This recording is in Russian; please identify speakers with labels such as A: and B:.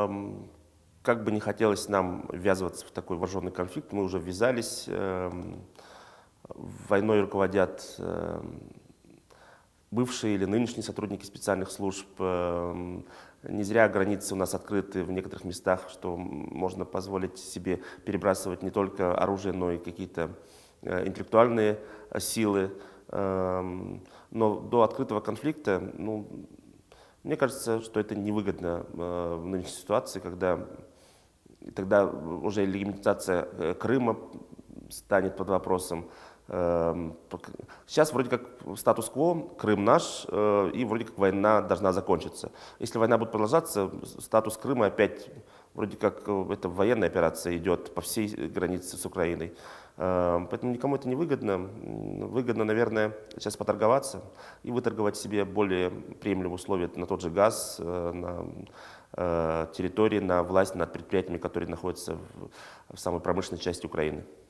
A: как бы не хотелось нам ввязываться в такой вооруженный конфликт, мы уже ввязались. Войной руководят бывшие или нынешние сотрудники специальных служб. Не зря границы у нас открыты в некоторых местах, что можно позволить себе перебрасывать не только оружие, но и какие-то интеллектуальные силы. Но до открытого конфликта, мне кажется, что это невыгодно в нынешней ситуации, когда тогда уже легитимизация Крыма станет под вопросом. Сейчас вроде как статус-кво, Крым наш, и вроде как война должна закончиться. Если война будет продолжаться, статус Крыма опять вроде как это военная операция идет по всей границе с Украиной. Поэтому никому это не выгодно. Выгодно, наверное, сейчас поторговаться и выторговать себе более приемлемые условия на тот же газ, на территории, на власть над предприятиями, которые находятся в самой промышленной части Украины.